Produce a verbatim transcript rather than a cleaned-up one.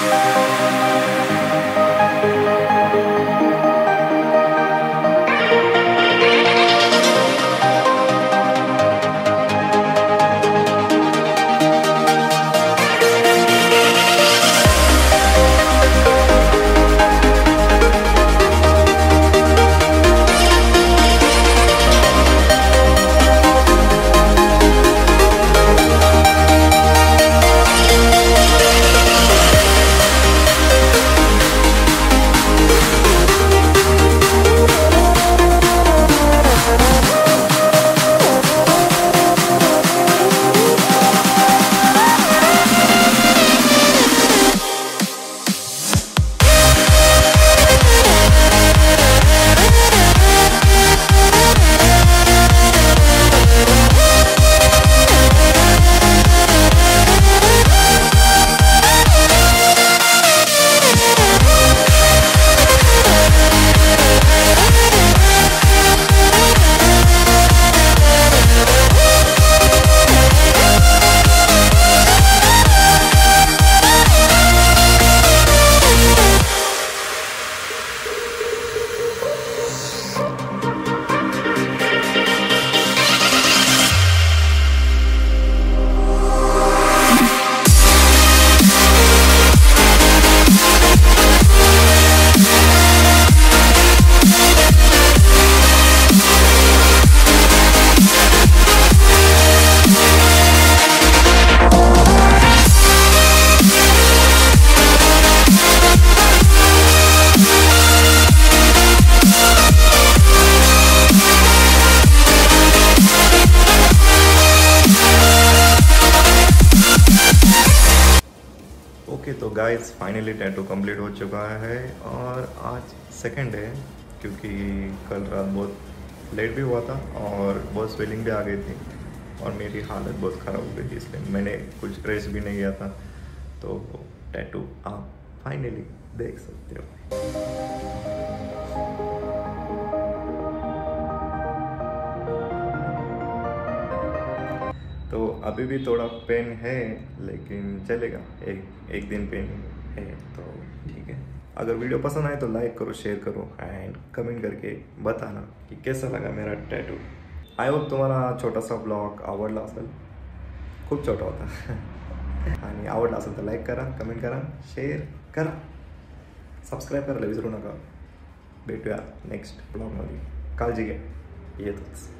Okay तो guys finally tattoo complete हो चुका है और आज सेकंड है क्योंकि कल रात बहुत लेट भी हुआ था और बहुत स्वेलिंग भी आ गई थी और मेरी हालत बहुत ख़राब हो गई थी, इसलिए मैंने कुछ रेस्ट भी नहीं किया था। तो टैटू आप फाइनली देख सकते हो। तो अभी भी थोड़ा पेन है लेकिन चलेगा, एक एक दिन पेन है तो ठीक है। अगर वीडियो पसंद आए तो लाइक करो, शेयर करो एंड कमेंट करके बताना की कैसा लगा मेरा टैटू। आय होप तुम्हाला छोटा सा ब्लॉग आवडला असेल, खूप छोटा होता आणि आवडला असेल तर लाईक करा, कमेंट करा, शेअर करा, सबस्क्राईब करायला विसरू नका। भेटूया नेक्स्ट ब्लॉगमध्ये, काळजी घ्या, येतोच।